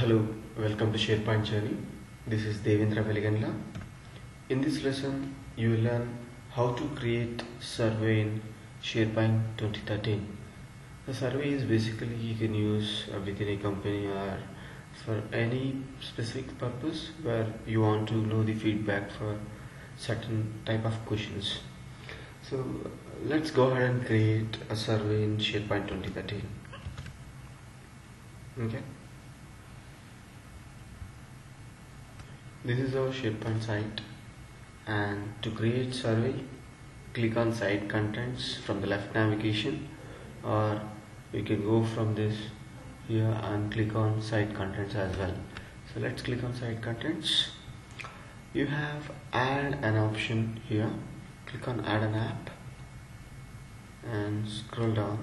Hello, welcome to SharePoint Journey. This is Devendra Veligandla. In this lesson, you will learn how to create survey in SharePoint 2013. The survey is basically you can use within a company or for any specific purpose where you want to know the feedback for certain type of questions. So let's go ahead and create a survey in SharePoint 2013. Okay. This is our SharePoint site, and to create survey, click on site contents from the left navigation, or you can go from this here and click on site contents as well. So let's click on site contents. You have add an option here. Click on add an app and scroll down.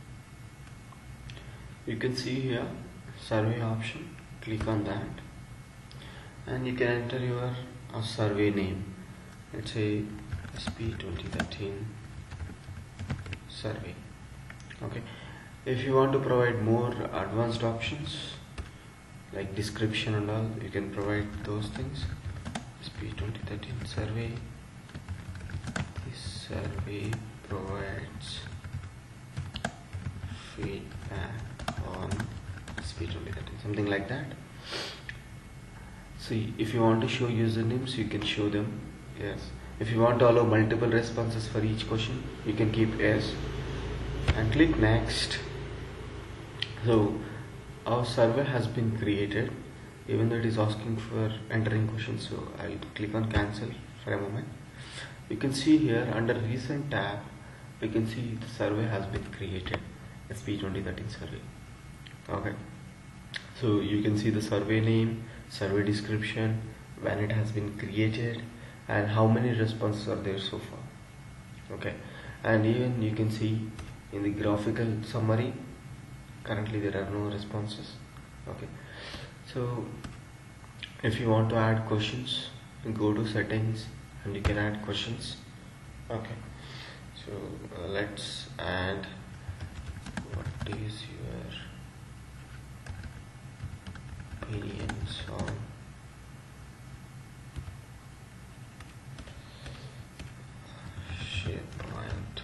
You can see here survey option. Click on that and you can enter your survey name. Let's say SP 2013 survey. Okay. If you want to provide more advanced options like description and all, you can provide those things. SP 2013 survey. This survey provides feedback on SP 2013, something like that. See, if you want to show usernames, you can show them. Yes. If you want to allow multiple responses for each question, you can keep yes and click next. So our survey has been created, even though it is asking for entering questions. So I'll click on cancel for a moment. You can see here under recent tab, we can see the survey has been created, SP 2013 survey. Okay. So you can see the survey name, survey description, when it has been created, and how many responses are there so far. Okay, and even you can see in the graphical summary, currently there are no responses. Okay, so if you want to add questions, go to settings and you can add questions. Okay, so let's add what is your opinions on SharePoint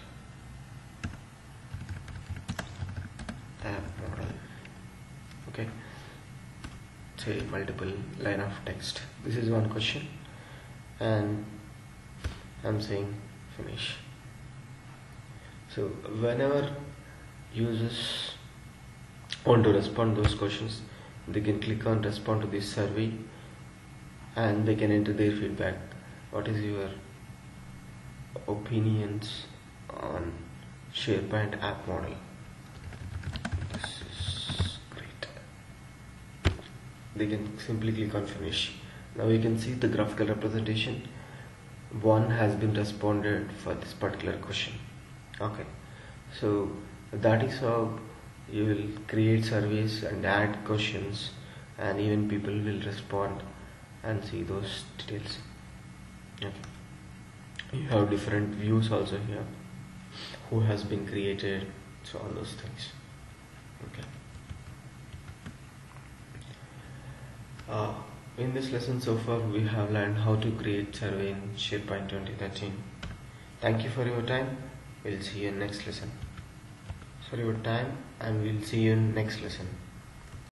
app model. Okay, say multiple line of text. This is one question and I'm saying finish. So whenever users want to respond to those questions, they can click on respond to this survey and they can enter their feedback. What is your opinions on SharePoint app model? This is great. They can simply click on finish. Now you can see the graphical representation. One has been responded for this particular question. Okay, so that is how you will create surveys and add questions, and even people will respond and see those details. Okay. You have different views also here, who has been created, so all those things. Okay. In this lesson so far, we have learned how to create survey in SharePoint 2013. Thank you for your time. We'll see you in next lesson. For your time, and we'll see you in next lesson.